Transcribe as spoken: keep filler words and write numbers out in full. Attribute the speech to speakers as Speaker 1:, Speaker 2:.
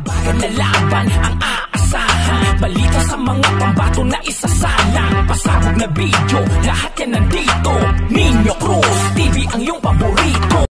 Speaker 1: Mabagal na laban ang aasahan, balita sa mga pambato na isasalang, pasabog na video, lahat yan nandito. Nino Cruz T V ang iyong paborito.